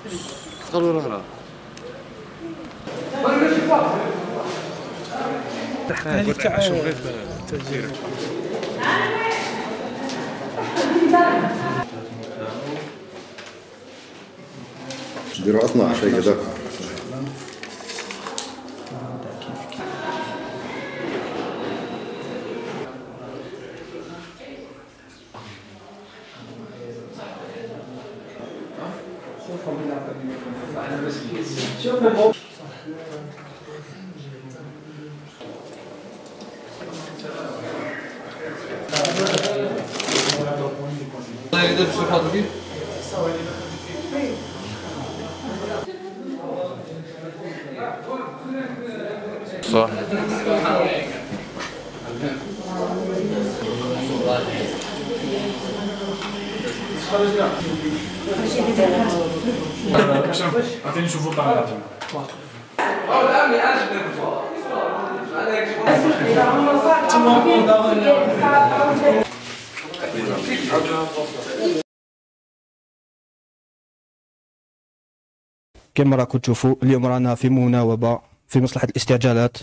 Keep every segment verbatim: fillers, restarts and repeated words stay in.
قالوا راه هذه تاع التسجيل. ديروا اصنع شيء هذا. صح. عطيني نشوفوا الطاقة. كما راكم تشوفوا اليوم رانا في مناوبة في مصلحة الاستعجالات.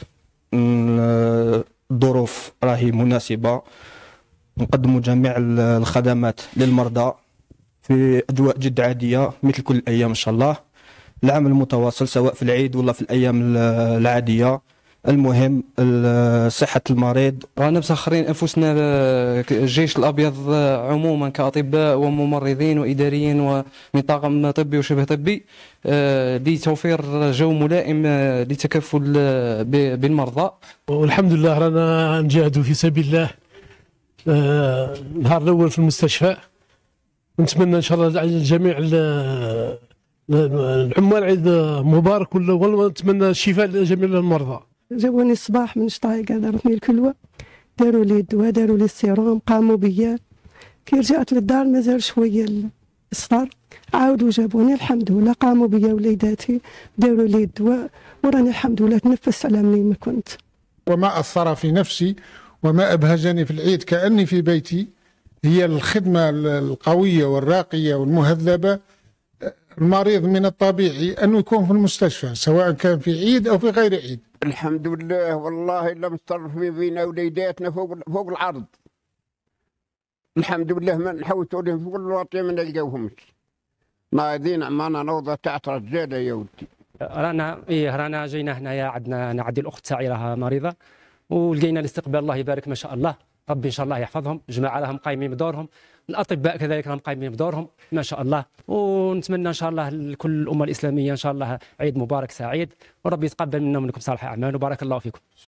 الظروف راهي مناسبة، نقدموا جميع الخدمات للمرضى في أجواء جد عادية مثل كل الأيام إن شاء الله. العمل متواصل سواء في العيد ولا في الأيام العادية. المهم صحة المريض. رانا مسخرين انفسنا الجيش الابيض عموما كاطباء وممرضين واداريين ومن طاقم طبي وشبه طبي لتوفير جو ملائم للتكفل بالمرضى. والحمد لله رانا نجاهدوا في سبيل الله. النهار الاول في المستشفى، نتمنى ان شاء الله لجميع العمال عيد مبارك، ونتمنى الشفاء لجميع المرضى. جاوني الصباح من شطايقه، دارتني الكلوه، داروا لي الدواء، داروا لي السيروم، قاموا بيا. كي رجعت للدار مازال شويه الصدر، عاودوا جابوني الحمد لله، قاموا بيا وليداتي، داروا لي الدواء، وراني الحمد لله تنفست على منين ما كنت. وما أثر في نفسي وما أبهجني في العيد كأني في بيتي هي الخدمة القوية والراقية والمهذبة. المريض من الطبيعي أنه يكون في المستشفى سواء كان في عيد أو في غير عيد. الحمد لله والله لم نصرف بين وليداتنا فوق فوق العرض. الحمد لله ما نحوسوا لهم فوق الواطي ما نلقاوهمش. ناضين معنا نوضة تاع رجاله يا ولدي. رانا ايه رانا جينا هنايا، عندنا انا عندي الاخت تاعي راها مريضه، ولقينا الاستقبال الله يبارك ما شاء الله، ربي ان شاء الله يحفظهم، جماعه راهم قايمين بدورهم، الاطباء كذلك راهم قايمين بدورهم ما شاء الله. ونتمنى ان شاء الله لكل الامه الاسلاميه ان شاء الله عيد مبارك سعيد، وربي يتقبل منا ومنكم صالح الاعمال، وبارك الله فيكم.